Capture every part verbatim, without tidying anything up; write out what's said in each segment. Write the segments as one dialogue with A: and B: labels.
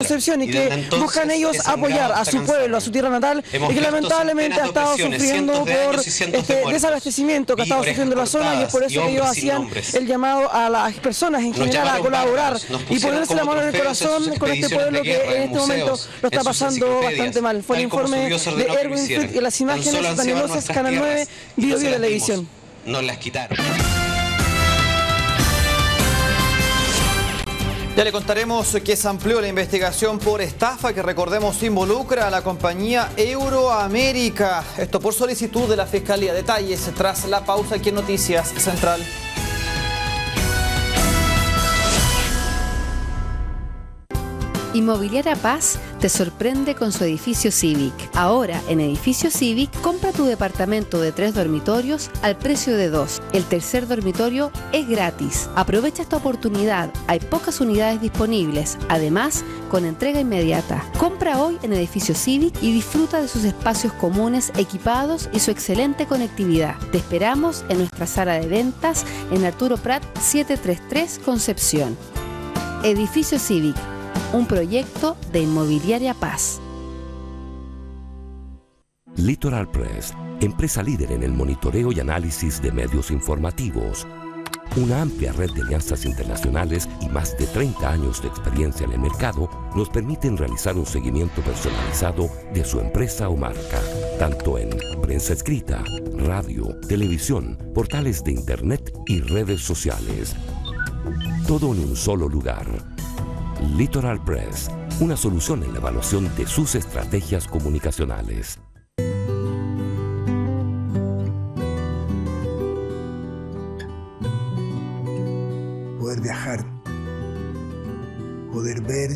A: Concepción y que buscan ellos apoyar a su pueblo, a su tierra natal, y que lamentablemente ha estado sufriendo por este desabastecimiento que ha estado sufriendo la zona, y es por eso que ellos hacían el llamado a las personas en general a colaborar y ponerse la mano en el corazón con este pueblo que en este momento lo está pasando bastante mal. Fue el informe de Erwin Fried y las imágenes Danielosas, Canal nueve, Bio Bio Televisión.
B: Nos las quitaron.
C: Ya le contaremos que se amplió la investigación por estafa que, recordemos, involucra a la compañía Euroamérica. Esto por solicitud de la Fiscalía. Detalles tras la pausa aquí en Noticias Central.
D: Inmobiliaria Paz te sorprende con su edificio Civic. Ahora, en Edificio Civic, compra tu departamento de tres dormitorios al precio de dos. El tercer dormitorio es gratis. Aprovecha esta oportunidad. Hay pocas unidades disponibles. Además, con entrega inmediata. Compra hoy en Edificio Civic y disfruta de sus espacios comunes equipados y su excelente conectividad. Te esperamos en nuestra sala de ventas en Arturo Prat setecientos treinta y tres, Concepción. Edificio Civic. Un proyecto de Inmobiliaria Paz.
E: Litoral Press, empresa líder en el monitoreo y análisis de medios informativos. Una amplia red de alianzas internacionales y más de treinta años de experiencia en el mercado nos permiten realizar un seguimiento personalizado de su empresa o marca, tanto en prensa escrita, radio, televisión, portales de internet y redes sociales. Todo en un solo lugar. Litoral Press, una solución en la evaluación de sus estrategias comunicacionales.
F: Poder viajar, poder ver,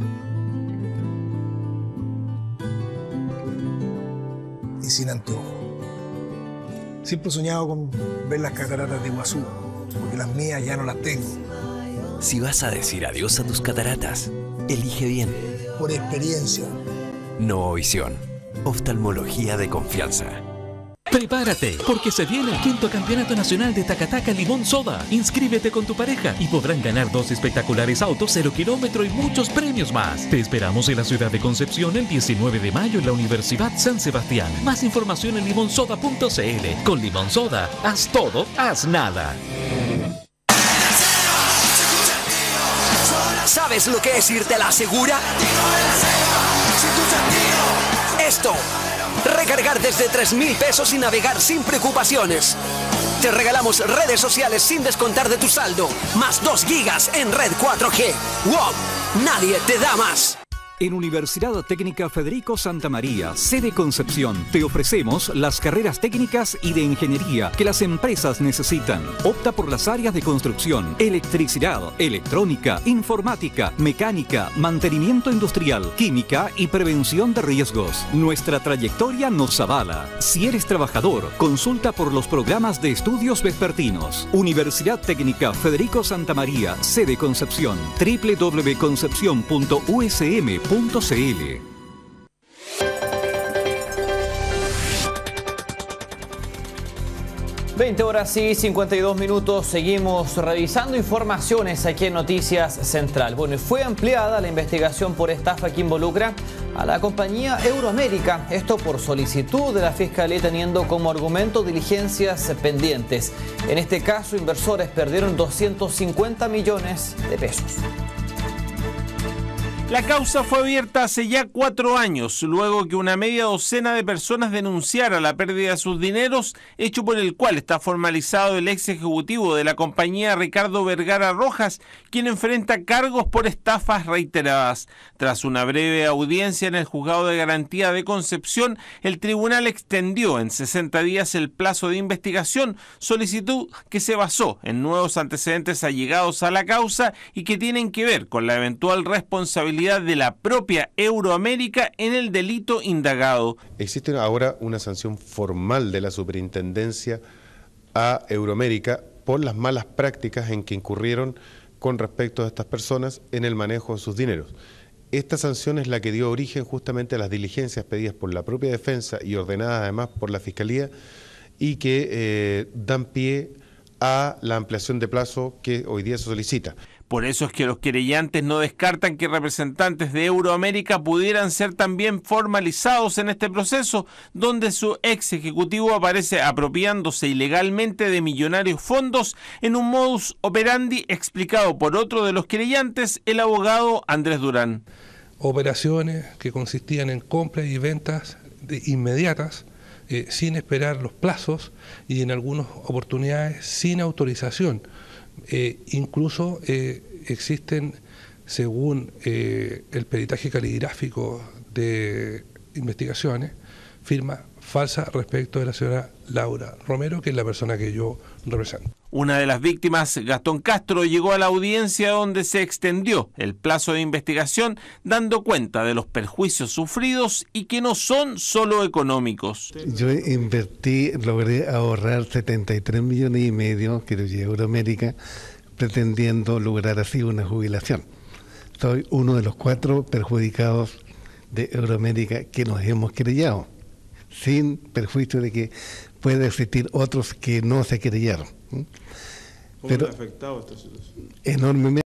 F: y sin anteojo. Siempre he soñado con ver las cataratas de Iguazú, porque las mías ya no las tengo.
G: Si vas a decir adiós a tus cataratas, elige bien.
F: Por experiencia.
G: Novovisión, oftalmología de confianza.
H: Prepárate, porque se viene el quinto Campeonato Nacional de Tacataca Limón Soda. Inscríbete con tu pareja y podrán ganar dos espectaculares autos cero kilómetro y muchos premios más. Te esperamos en la ciudad de Concepción el diecinueve de mayo en la Universidad San Sebastián. Más información en limonsoda punto cl. Con Limón Soda, haz todo, haz nada.
I: ¿Sabes lo que es irte a la segura? Esto, recargar desde tres mil pesos y navegar sin preocupaciones. Te regalamos redes sociales sin descontar de tu saldo, más dos gigas en red cuatro G. ¡Wow! Nadie te da más.
J: En Universidad Técnica Federico Santa María, sede Concepción, te ofrecemos las carreras técnicas y de ingeniería que las empresas necesitan. Opta por las áreas de construcción, electricidad, electrónica, informática, mecánica, mantenimiento industrial, química y prevención de riesgos. Nuestra trayectoria nos avala. Si eres trabajador, consulta por los programas de estudios vespertinos. Universidad Técnica Federico Santa María, sede Concepción, doble u doble u doble u punto concepción punto u s m punto c l.
C: veinte horas y cincuenta y dos minutos, seguimos revisando informaciones aquí en Noticias Central. Bueno, y fue ampliada la investigación por estafa que involucra a la compañía Euroamérica, esto por solicitud de la Fiscalía teniendo como argumento diligencias pendientes. En este caso, inversores perdieron doscientos cincuenta millones de pesos.
K: La causa fue abierta hace ya cuatro años, luego que una media docena de personas denunciara la pérdida de sus dineros, hecho por el cual está formalizado el ex ejecutivo de la compañía Ricardo Vergara Rojas, quien enfrenta cargos por estafas reiteradas. Tras una breve audiencia en el Juzgado de Garantía de Concepción, el tribunal extendió en sesenta días el plazo de investigación, solicitud que se basó en nuevos antecedentes allegados a la causa y que tienen que ver con la eventual responsabilidad de la propia Euroamérica en el delito indagado.
L: Existe ahora una sanción formal de la superintendencia a Euroamérica por las malas prácticas en que incurrieron con respecto a estas personas en el manejo de sus dineros. Esta sanción es la que dio origen justamente a las diligencias pedidas por la propia defensa y ordenadas además por la Fiscalía y que eh, dan pie a la ampliación de plazo que hoy día se solicita.
K: Por eso es que los querellantes no descartan que representantes de Euroamérica pudieran ser también formalizados en este proceso, donde su ex ejecutivo aparece apropiándose ilegalmente de millonarios fondos en un modus operandi explicado por otro de los querellantes, el abogado Andrés Durán.
B: Operaciones que consistían en compras y ventas de inmediatas, eh, sin esperar los plazos y en algunas oportunidades sin autorización. Eh, incluso eh, existen, según eh, el peritaje caligráfico de investigaciones, firmas falsas respecto de la señora Laura Romero, que es la persona que yo represento.
K: Una de las víctimas, Gastón Castro, llegó a la audiencia donde se extendió el plazo de investigación, dando cuenta de los perjuicios sufridos y que no son solo económicos.
M: Yo invertí, logré ahorrar setenta y tres millones y medio que lo llevé a Euroamérica, pretendiendo lograr así una jubilación. Soy uno de los cuatro perjudicados de Euroamérica que nos hemos querellado, sin perjuicio de que puede existir otros que no se querellaron.
L: ¿Cómo le ha afectado esta situación?
M: Enormemente.